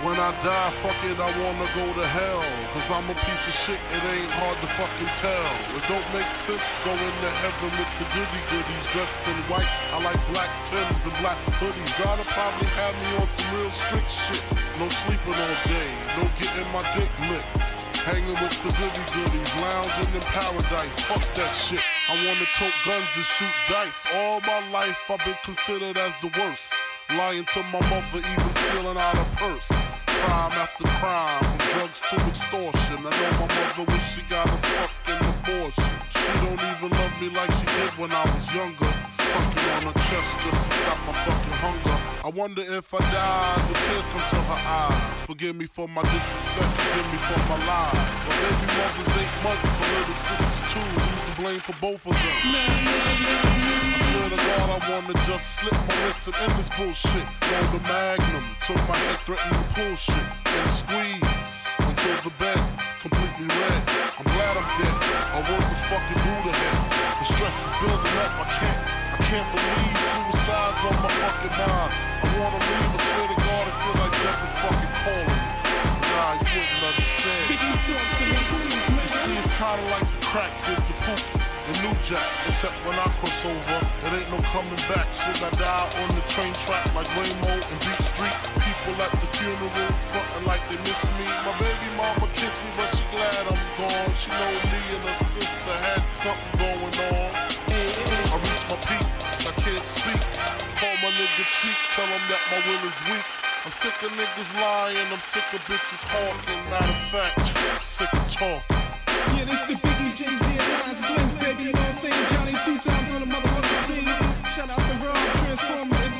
When I die, fuck it, I wanna go to hell. Cause I'm a piece of shit, it ain't hard to fucking tell. It don't make sense going to heaven with the goody goodies dressed in white. I like black Timbs and black hoodies. God'll probably have me on some real strict shit. No sleeping all day, no getting my dick licked. Hanging with the goody goodies, lounging in paradise. Fuck that shit. I wanna tote guns and shoot dice. All my life I've been considered as the worst. Lying to my mother, even stealing out her purse. Crime after crime, from drugs to extortion. I know my mother wish she got a fucking abortion. She don't even love me like she did when I was younger. Sucking on her chest just to stop my fucking hunger. I wonder if I died, the tears come to her eyes. Forgive me for my disrespect, forgive me for my lies. But baby mother's 8 months, so little sisters too. Who's to blame for both of them? I swear to God, I wanna just slip my wrist and end this bullshit. Roll the Magnum till my head threaten to pull shit and squeeze until the bed's completely red. I'm glad I'm dead. I work this fucking Buddha head. The stress is building up. I can't believe suicide's on my fucking mind. I wanna leave. I swear to God, I feel like death is fucking calling. Nah, you wouldn't understand. See, it's kinda like the crack did the poop. The New Jack, except when I cross over, it ain't no coming back. Shit, I die on the train track like Rainbow and Beat Street. People at the funerals frontin' like they miss me. My baby mama kissed me, but she glad I'm gone. She know me and her sister had something going on. I reach my peak, I can't speak. Call my nigga cheek, tell him that my will is weak. I'm sick of niggas lying, I'm sick of bitches hawking. Matter of fact, sick of talking. Yeah, this the Biggie, Jay-Z, and Nas Blings, baby. You know what I'm saying? Johnny 2 times on the motherfucking scene. Shout out the Raw Transformers.